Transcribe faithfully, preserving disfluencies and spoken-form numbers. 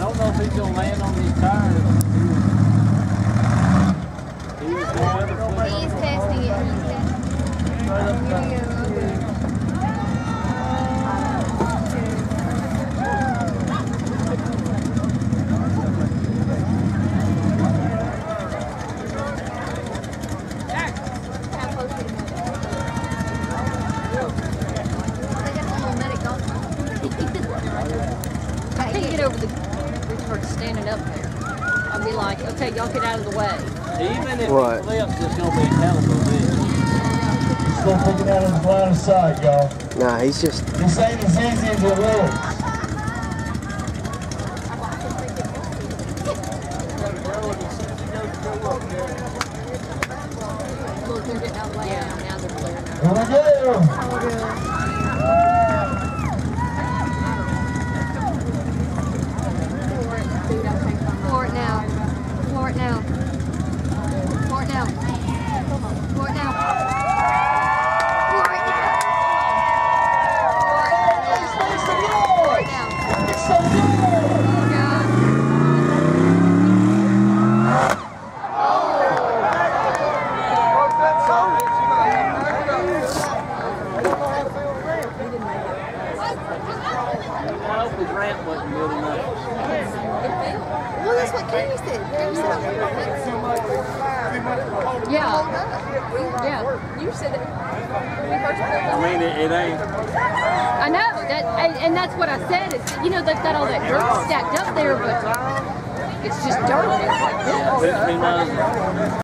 don't know if he's going to land on these tires. He was, he was going to flip. He's testing it. He's testing it. Right up there. Over the Richard standing up there. I'll be like, okay, y'all get out of the way. Even if what? he flips, it's going to be a hell of a bit. Still picking out of the blind side, y'all. Nah, he's just. This ain't as easy as it looks. Look, they're getting out of the way now. Now they're clearing out. Here we go. Pour it now. Pour it now. Pour it now. Pour it now. Pour it now. Pour it now. It's so good. I hope his ramp wasn't good enough. Well, that's what Kenny said. Kenny said yeah. Yeah. You said that when we first put it I mean, it, it ain't. I know that, and, and that's what I said. Is you know they've got all that dirt stacked up there, but it's just dirt. It's like this. Yeah, fifteen miles.